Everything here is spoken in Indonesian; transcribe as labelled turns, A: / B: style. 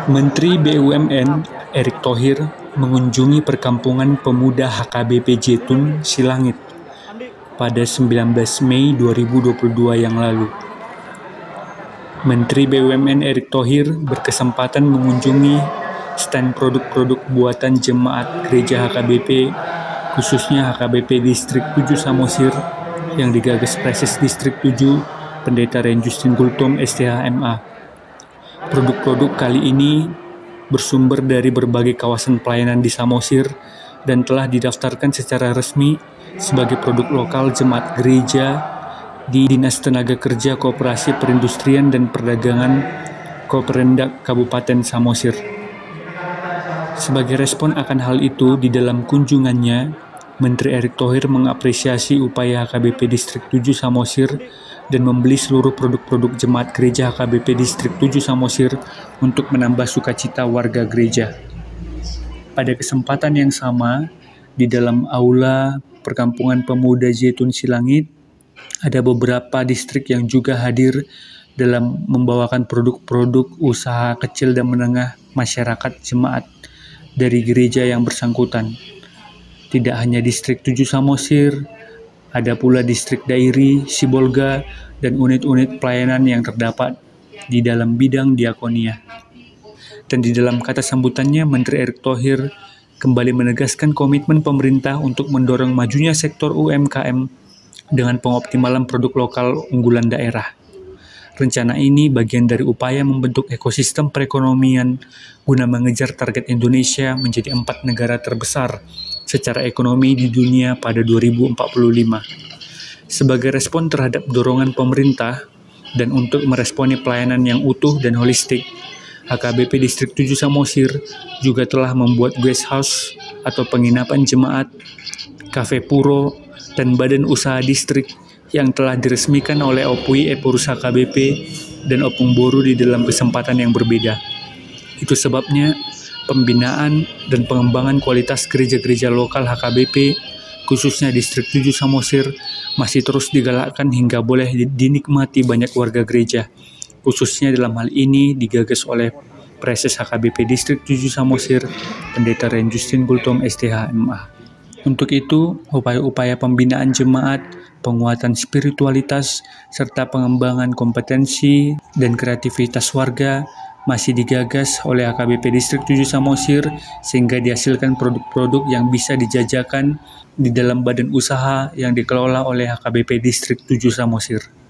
A: Menteri BUMN Erick Thohir mengunjungi perkampungan pemuda HKBP Jetun Silangit pada 19 Mei 2022 yang lalu. Menteri BUMN Erick Thohir berkesempatan mengunjungi stand produk-produk buatan jemaat gereja HKBP, khususnya HKBP Distrik 7 Samosir yang digagas Preses Distrik 7 Pendeta Ren Justin Gultom STH MA. Produk-produk kali ini bersumber dari berbagai kawasan pelayanan di Samosir dan telah didaftarkan secara resmi sebagai produk lokal jemaat gereja di Dinas Tenaga Kerja Koperasi Perindustrian dan Perdagangan Koprendak Kabupaten Samosir. Sebagai respon akan hal itu, di dalam kunjungannya, Menteri Erick Thohir mengapresiasi upaya HKBP Distrik 7 Samosir dan membeli seluruh produk-produk jemaat gereja HKBP Distrik 7 Samosir untuk menambah sukacita warga gereja. Pada kesempatan yang sama, di dalam aula perkampungan pemuda Jetun Silangit, ada beberapa distrik yang juga hadir dalam membawakan produk-produk usaha kecil dan menengah masyarakat jemaat dari gereja yang bersangkutan. Tidak hanya distrik 7 Samosir, ada pula distrik Dairi, Sibolga, dan unit-unit pelayanan yang terdapat di dalam bidang diakonia. Dan di dalam kata sambutannya, Menteri Erick Thohir kembali menegaskan komitmen pemerintah untuk mendorong majunya sektor UMKM dengan pengoptimalan produk lokal unggulan daerah. Rencana ini bagian dari upaya membentuk ekosistem perekonomian guna mengejar target Indonesia menjadi 4 negara terbesar secara ekonomi di dunia pada 2045. Sebagai respon terhadap dorongan pemerintah dan untuk meresponi pelayanan yang utuh dan holistik, HKBP Distrik 7 Samosir juga telah membuat guest house atau penginapan jemaat, kafe puro, dan badan usaha distrik yang telah diresmikan oleh Opui Epurus HKBP dan Opung Boru di dalam kesempatan yang berbeda. Itu sebabnya pembinaan dan pengembangan kualitas gereja-gereja lokal HKBP, khususnya Distrik 7 Samosir, masih terus digalakkan hingga boleh dinikmati banyak warga gereja, khususnya dalam hal ini digagas oleh Preses HKBP Distrik 7 Samosir, Pendeta Ren Justin Gultom STH MA. Untuk itu, upaya-upaya pembinaan jemaat, penguatan spiritualitas, serta pengembangan kompetensi dan kreativitas warga masih digagas oleh HKBP Distrik 7 Samosir sehingga dihasilkan produk-produk yang bisa dijajakan di dalam badan usaha yang dikelola oleh HKBP Distrik 7 Samosir.